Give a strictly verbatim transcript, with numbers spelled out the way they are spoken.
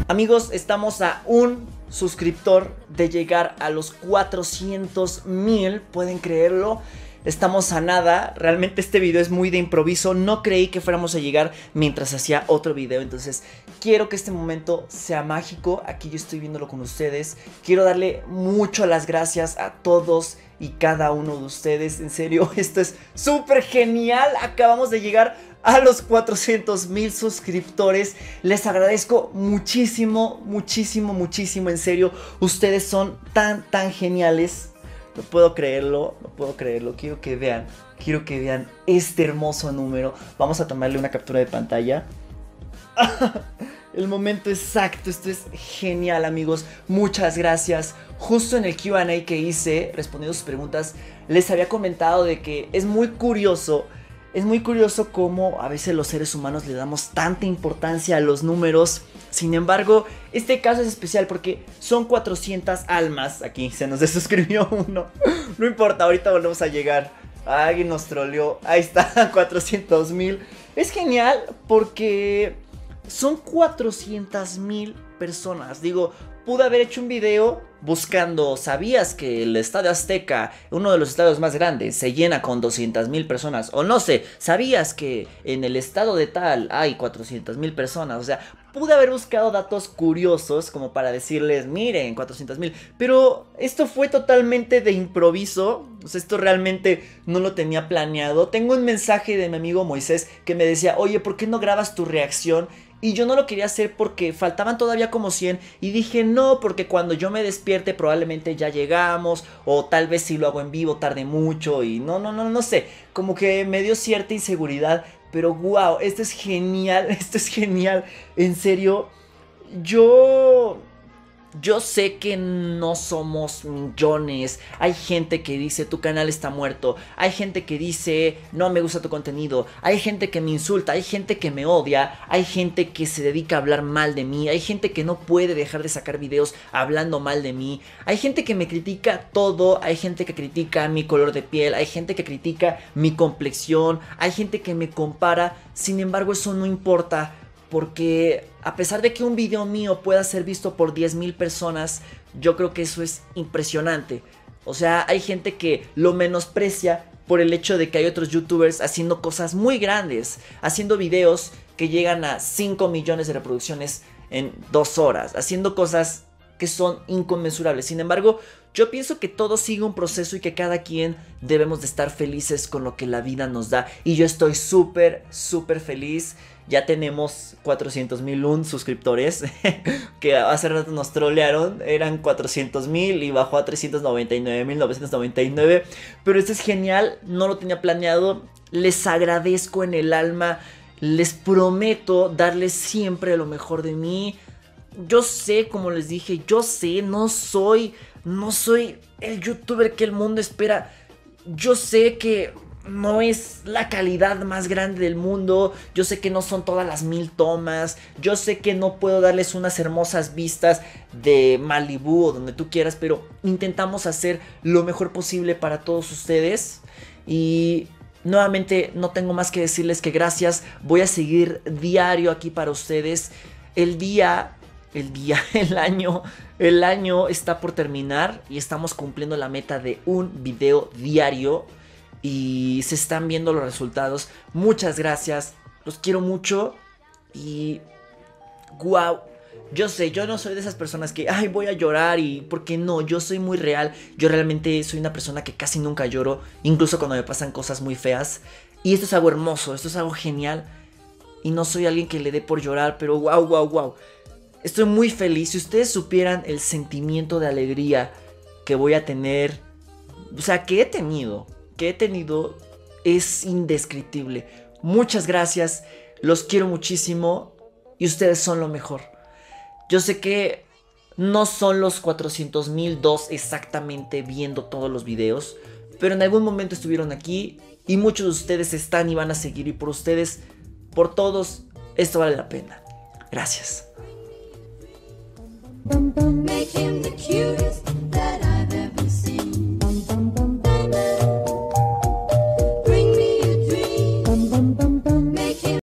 Amigos, estamos a un suscriptor de llegar a los cuatrocientos mil, ¿pueden creerlo? Estamos a nada. Realmente este video es muy de improviso. No creí que fuéramos a llegar mientras hacía otro video. Entonces quiero que este momento sea mágico. Aquí yo estoy viéndolo con ustedes. Quiero darle mucho las gracias a todos y cada uno de ustedes. En serio, esto es súper genial. Acabamos de llegar a los cuatrocientos mil suscriptores. Les agradezco muchísimo, muchísimo, muchísimo. En serio, ustedes son tan, tan geniales. No puedo creerlo, no puedo creerlo. Quiero que vean, quiero que vean este hermoso número. Vamos a tomarle una captura de pantalla. El momento exacto, esto es genial, amigos. Muchas gracias. Justo en el Q and A que hice, respondiendo sus preguntas, les había comentado de que es muy curioso. Es muy curioso cómo a veces los seres humanos le damos tanta importancia a los números. Sin embargo, este caso es especial porque son cuatrocientas almas. Aquí se nos desuscribió uno. No importa, ahorita volvemos a llegar. Alguien nos troleó. Ahí está, cuatrocientos mil. Es genial porque son cuatrocientas mil personas. Digo, pude haber hecho un video buscando, ¿sabías que el Estadio Azteca, uno de los estadios más grandes, se llena con doscientas mil personas? O no sé, ¿sabías que en el estado de tal hay cuatrocientas mil personas? O sea, pude haber buscado datos curiosos como para decirles, miren, cuatrocientas mil. Pero esto fue totalmente de improviso. O sea, esto realmente no lo tenía planeado. Tengo un mensaje de mi amigo Moisés que me decía, oye, ¿por qué no grabas tu reacción? Y yo no lo quería hacer porque faltaban todavía como cien. Y dije no, porque cuando yo me despierte probablemente ya llegamos. O tal vez si lo hago en vivo tarde mucho. Y no, no, no, no sé. Como que me dio cierta inseguridad. Pero wow, esto es genial. Esto es genial. En serio, yo... Yo sé que no somos millones. Hay gente que dice tu canal está muerto. Hay gente que dice no me gusta tu contenido. Hay gente que me insulta. Hay gente que me odia. Hay gente que se dedica a hablar mal de mí. Hay gente que no puede dejar de sacar videos hablando mal de mí. Hay gente que me critica todo. Hay gente que critica mi color de piel. Hay gente que critica mi complexión. Hay gente que me compara. Sin embargo, eso no importa. Porque a pesar de que un video mío pueda ser visto por diez mil personas, yo creo que eso es impresionante. O sea, hay gente que lo menosprecia por el hecho de que hay otros youtubers haciendo cosas muy grandes, haciendo videos que llegan a cinco millones de reproducciones en dos horas, haciendo cosas que son inconmensurables. Sin embargo, yo pienso que todo sigue un proceso y que cada quien debemos de estar felices con lo que la vida nos da. Y yo estoy súper, súper feliz. Ya tenemos cuatrocientos mil un suscriptores que hace rato nos trolearon. Eran cuatrocientos mil y bajó a trescientos noventa y nueve mil novecientos noventa y nueve. Pero esto es genial, no lo tenía planeado. Les agradezco en el alma. Les prometo darles siempre lo mejor de mí. Yo sé, como les dije, yo sé, no soy, no soy el youtuber que el mundo espera. Yo sé que no es la calidad más grande del mundo. Yo sé que no son todas las mil tomas. Yo sé que no puedo darles unas hermosas vistas de Malibú o donde tú quieras, pero intentamos hacer lo mejor posible para todos ustedes. Y nuevamente no tengo más que decirles que gracias. Voy a seguir diario aquí para ustedes. El día... El día, el año, el año está por terminar y estamos cumpliendo la meta de un video diario y se están viendo los resultados. Muchas gracias, los quiero mucho y wow, yo sé, yo no soy de esas personas que, ay, voy a llorar y, porque no, yo soy muy real. Yo realmente soy una persona que casi nunca lloro, incluso cuando me pasan cosas muy feas. Y esto es algo hermoso, esto es algo genial y no soy alguien que le dé por llorar, pero wow, wow, wow. Estoy muy feliz. Si ustedes supieran el sentimiento de alegría que voy a tener, o sea, que he tenido, que he tenido, es indescriptible. Muchas gracias, los quiero muchísimo y ustedes son lo mejor. Yo sé que no son los cuatrocientos mil dos exactamente viendo todos los videos, pero en algún momento estuvieron aquí y muchos de ustedes están y van a seguir, y por ustedes, por todos, esto vale la pena. Gracias. Make him the cutest.